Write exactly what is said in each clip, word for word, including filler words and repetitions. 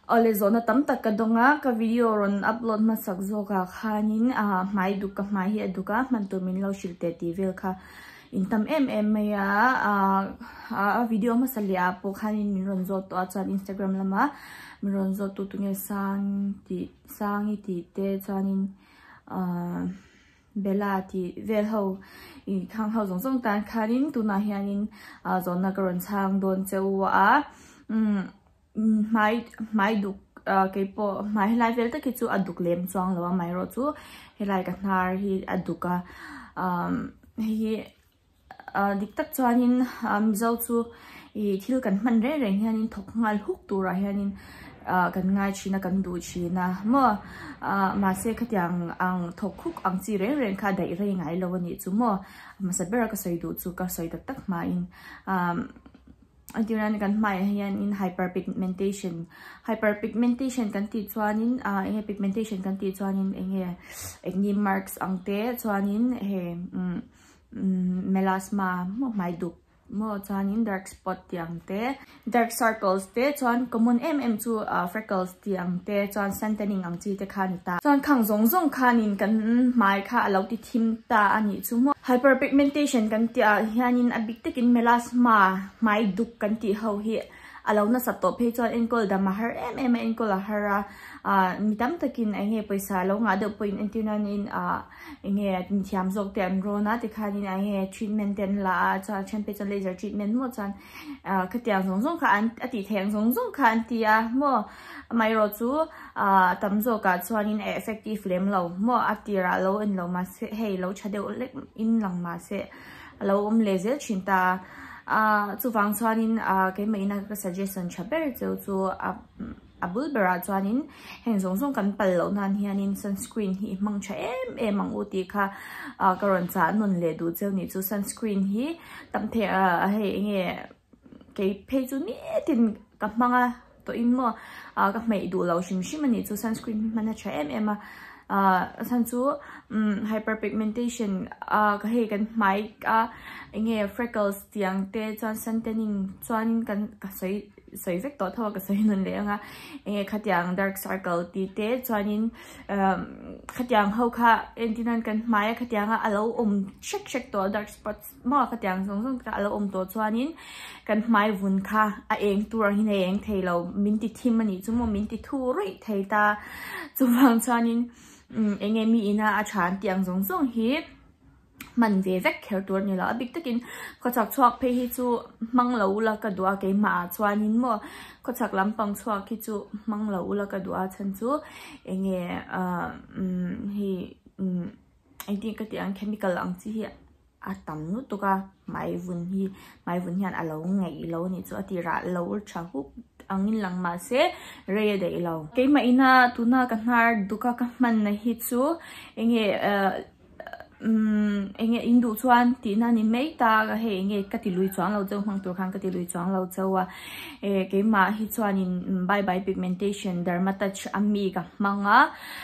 ole zona tam tak ka donga ka video ron upload ma sakzo ka khanin a Hmaiduk ka mai hi aduka man tu min lo shilte ti vel kha intam em em maya a video ma salia po khanin min ron zo to chan Instagram lama min ron zo tu tu nge sang ti sang i ti te chanin a bela ti vel ho i khang ho zong zong tan khanin tu na hianin a zona ka ron chang don chewa a um mai Hmaiduk ke po mai lai vel ta ki chu aduk lem chuang lo mai ro chu helai ka hnar hi aduka um hi dik tak chuanin um zo chu i thil kan man re re hianin thok ngal huk tu ra hianin kan ngai china kan du china mo ma se khatyang ang thok khuk ang chi re re kha dai re ngai lo ni chu mo ma sabera ka sai du chu ka sai tak tak ma in um Antiran kan mai hian in hyperpigmentation hyperpigmentation kan ti chuanin a enge pigmentation kan ti chuanin enge acne marks angte chuanin he melasma mo Hmaiduk mo chuanin dark spot tiangte dark circles te chuan common mm chu freckles tiangte chuan suntanning ang chi te khani ta chuan khang zong zong khanin kan mai kha alo ti thim ta ani chu mo hyperpigmentation kan ti a hianin abik takin melasma Hmaiduk kan ti ho hi alo na sa to phe chuan enkol da mahar em em enkol a hara a mitam takin enge paisa lo nga de point antinan in a enge thiam jok te an rona ti khanin enge treatment ten la cha temperature laser treatment mo chan khatiang zong zong kha an ati theng zong zong kha an ti a mo mai ro chu a tamzo ka chuanin effective lem lo mo atira lo in lo ma se hei lo chade in lang ma se lo um laser chinta a chu wang chuanin a ke meina ka suggestion chaber chu chu a abul bera chuanin heng zong zong kan pal lo nan hianin sunscreen hi mang cha em em mang uti kha karon cha non le du cheu ni chu sunscreen hi tam the a he nge ke phe chu ni tin ka manga to in mo ka mei du lo shim shim ani chu sunscreen mana cha em em a san chu hyperpigmentation ka he kan mai a nge freckles tiang te chuan suntanning chuan kan ka sei sei vek to thawa ka sei nun le anga nge khatyang dark circle ti te chuanin khatyang ho kha entinan kan mai khatyang a alo om check check to dark spots ma khatyang zong zong ka alo om to chuanin kan mai vun kha a eng tur hin eng theilo min ti thim ani chu mo min ti thu rei theita chuwang chuanin enge mi ina a chan tiang zong zong hi man ve vek kher tur ni la abik takin ko chak chuak phe hi chu manglo la ka dua ke ma chuanin mo ko chak lampang chuak ki chu manglo la ka dua chan chu enge a hi I think ka ti ang chemical ang chi hi atam nu to ka mai vun hi mai vun hian alo ngei lo ni chu atira lo tha hu angin lang ma se re de lo ke ma ina tuna ka hnar duka ka man na hi chu enge um enge indu chuan ti na ni mei ta ga he enge kati lui chuang lo chau mang tur khang kati lui chuang lo chawa e ke ma hi chuan in bye bye pigmentation dermatach ami ka manga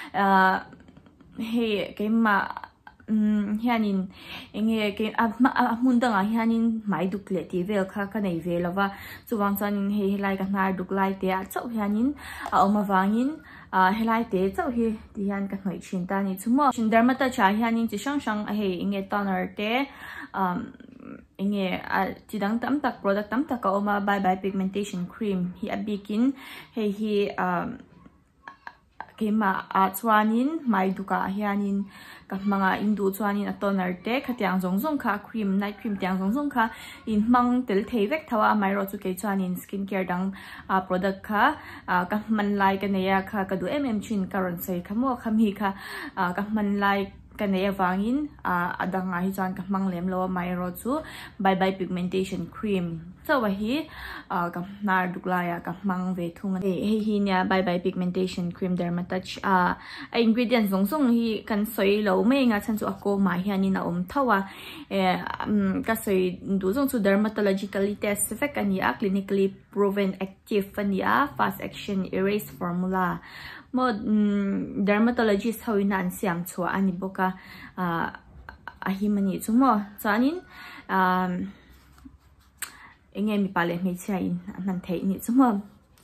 he ke ma um hianin enge ke mundanga hianin Hmaiduk le ti vel kha ka nei ve lova chuwang chuanin he helai ka hnar duk lai te a chau hianin a oma wangin helai te chau hi ti hian ka hnoi chin ta ni chumo chin dermata cha hianin chi sang sang a he inge toner te um inge a chidang tam tak product tam tak ka oma bye bye pigmentation cream hi abikin Heihi um kema a chuanin Hmaiduka hianin ka manga indu chuanin a toner te khatiang zong zong kha cream night cream tiang zong zong kha in mang tel thei vek thawa mai ro chu ke chuanin skin care dang a product kha ka man lai ka neya kha ka du mm chin karon sei khamo khami kha ka man lai ka neya wangin adanga hi chuan ka mang lem lo mai ro chu bye bye pigmentation cream so wa hi ka nar duklaya ka mang ve thung e hi nya bye bye pigmentation cream dermatach a ingredient zong zong hi kan soi lo me nga chan chu ako ma hianin a om thawa e ka soi du zong chu dermatologically test effect ani a clinically proven active ani a fast action erase formula mo dermatologist hoina an siam chua ani boka a himani chumo chanin um enge mi pale me chain nan thei ni chumo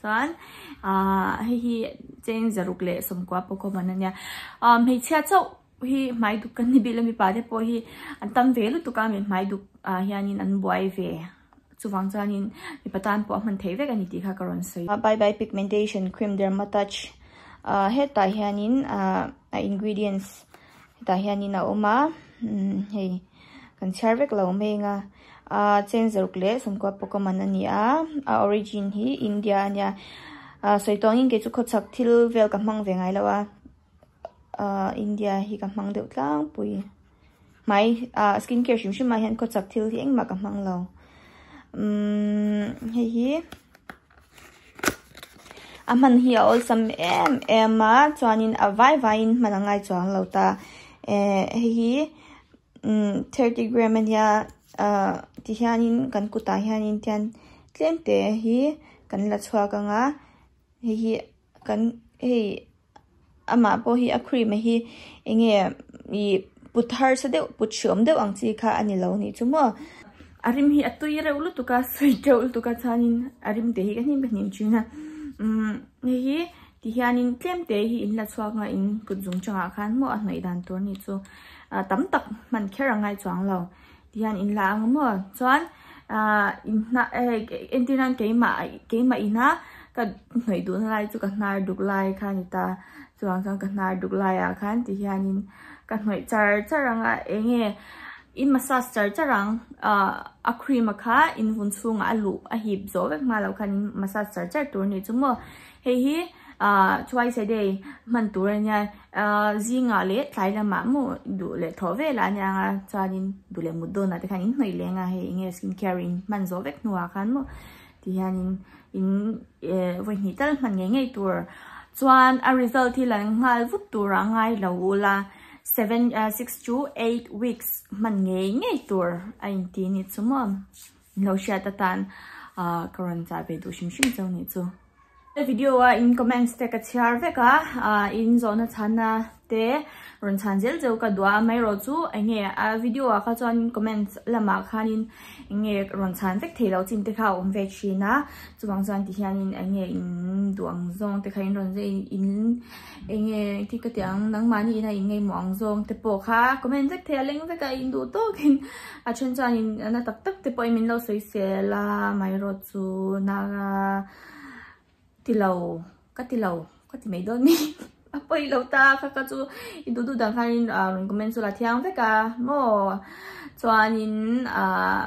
chuan à Heihi chen zaruk le somkwa poko mananya um hei chia chau hi Hmaiduk kan ni bilami pa de po hi antam velu tu ka mi Hmaiduk a hianin an buai ve chuwang chanin mi patan po man thei vek ani ti kha karon sei bye bye pigmentation cream derma touch a heta hianin a ingredients heta hianin a oma hei kan char vek lo menga a chen zaruk le somkwa poko manania a origin hi India ania a soitongin ke chu khochak thil vel ka mang ve ngai lawa Uh, India hi ka mang deuh tlang pui mai uh, skincare shim shim mai han ko chak thil hi engma ka mang lo um hei hi aman hi all some em em ma chuanin a vai vain manangai chuang lo ta eh hei hi um thirty gram ania uh ti hianin kan kuta hianin tian tlente hi kan la chhuak anga hei hi kan hei ama po hi a cream hi enge i puthar sa de putchom de ang chi kha ani lo ni chumo arim hi atui re ulu tuka sweet ul tuka chanin arim te hi ka nim nim china um hi ti hianin tlem te hi in la chhuak nga in putjung changa khan mo a hnai dan tur ni chu tam tak man kherangai chuang lo ti hian in la ang mo chuan a in na entinan keima keima ina ka hnai du na lai chu ka hnar duk lai khan ta chuang chuan ka hnar duk lai a khan ti hianin ka hnoi char charanga enge in massage char charang a cream kha in vun chunga alu a hip zo vek ma lo khan massage char char tur ni chumo hei hi a twice a day man tur nya zinga le tlai la ma mu du le thove la nya chanin du le muddo na te khan in hnoi lenga he enge skin care in man zo vek nuwa khan mo ti hianin in voi ni tal man nge ngei tur chuan a result hi la ngal vut tur angai lo la seven six to eight weeks man ngei ngei tur a in ti ni chumom lo sha ta tan a karon cha be du shim shim chaw ni chu video a in comments te ka share veka a in zona chana te ron chan zel zo ka dua mai ro chu enge a video a kha chuan comments lama khanin enge ron chan vek thelo chin te kha om vek china chuwang chuan ti hianin enge in duang zong te khain ron ze in enge ti ka tiang nang mani na inge mong zong te po kha comment vek theleng vek a in du to kin a chen chuan in na tak tak te po min lo soi se la mai ro chu na tilau ka tilau ka ti mai don mi apoi lo ta kha ka chu i du du dang khain a ron comment chu la thiang veka mo chuanin a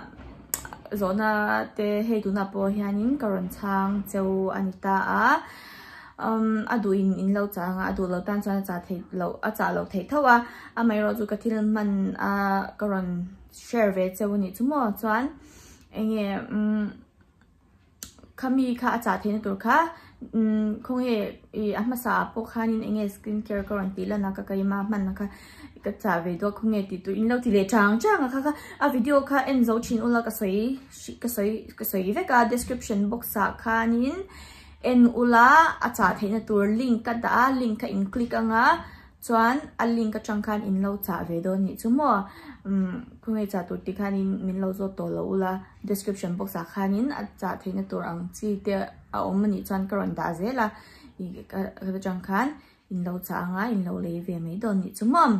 zona te hei tu na po hianin karon chang cheu anita a um adu in in lo changa adu lo tan chuan cha thei lo a cha lo thei thawa a mai ro chu ka thil man a karon share ve cheu ni chu mo chuan enge um khami kha a cha thei na tur kha um khong he i amasa po khanin enge skin care karon ti la na ka kai ma man na kha ka cha ve do khong he ti tu in lo ti le chang chang kha kha a video kha en zo chin ula ka soi ka soi ka soi ve ka description box sa khanin en ula a cha theina tur link ka da link ka in click anga chuan a link ka chang khan in lo cha ve do ni chumo um khong he cha tur ti khanin min lo zo to lo ula description box sa khanin a cha theina tur ang chi te a om ni chuan karon da zela i ka chang khan in lo cha anga in lo le ve mai don ni chumom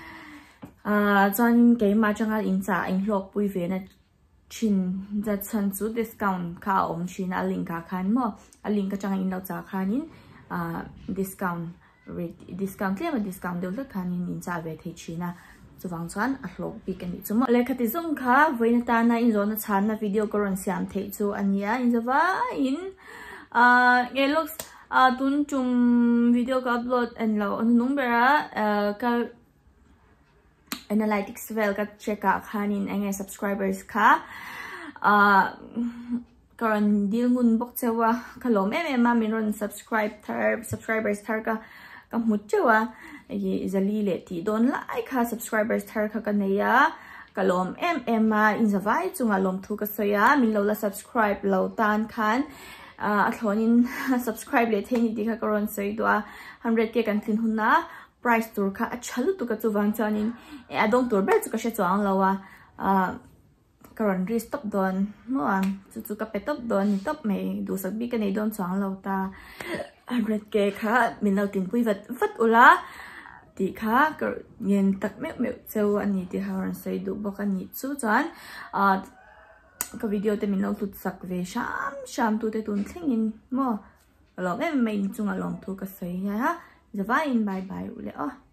a chuan ke ma changa in cha in lok pui ve na chin za chan chu discount kha om chin a link ka khan mo a link ka changa in lo cha khanin a discount rate discount le ma discount de le khanin in cha ve thei china chuwang chuan a hlok pi kan ni chumo le khati zong kha voina ta na in zona chan na video koron siam thei chu ania in zawa in a nge looks a tun chum video ka upload and lo number ka analytics vel ka check a khanin enge subscribers kha a karon dil ngun bok chewa khalom em em ma min subscribe thar subscribers thar ka ka mut chewa ye izali le ti don lai kha subscribers thar kha kaneya kalom em em ma in zawai chunga lom thu ka soya min lo la subscribe lo tan khan a thlonin subscribe le theini ti kha karon soi do one hundred k kan thin hunna price tur kha a chalu tu ka chuwang chanin e adong tur ber chu ka she chuang lawa a karon ri stop don mo ang chu chu ka pe top don top me du sak bi ka nei don chang lo ta red ke kha min lo tin pui vat vat ula ti kha ka yen tak me me cheu ani ti haran sei du bok ani chu chan a ka video te min lo tut sak ve sham sham tu te tun thlingin mo lo em me chung along thu ka sei ha zawai in bye bye ule oh